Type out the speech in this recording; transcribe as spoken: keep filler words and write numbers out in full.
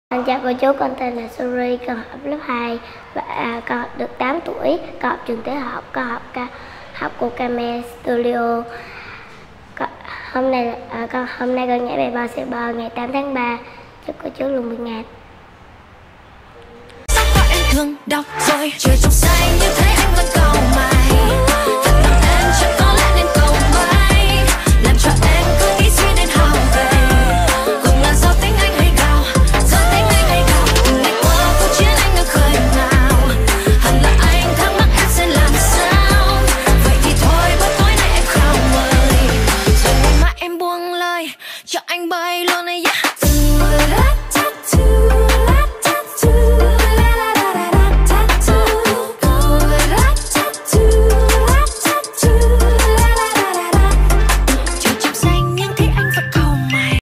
Con chào cô chú, con tên là Suri, con học lớp hai và à, con được tám tuổi, con học trường tiểu học, con học ca, học của Kame Studio. Con, hôm nay à, con hôm nay con nhảy bài bo xe bò ngày tám tháng ba. Chúc cô chú luôn bình an. Em thường đọc rồi trời trong xanh như thế anh vẫn cầu mày. Thật lòng em chẳng có lẽ nên cầu mãi, làm cho em cứ nghĩ suy đến hao về. Cùng là do tính anh hay gào, do tính anh hay gào. Từng ngày qua cuộc chiến anh được khơi mào, hẳn là anh thắc mắc em sẽ làm sao. Vậy thì thôi bữa tối nay em khao mời, rồi ngày mai em buông lời cho anh bay luôn này. Yeah.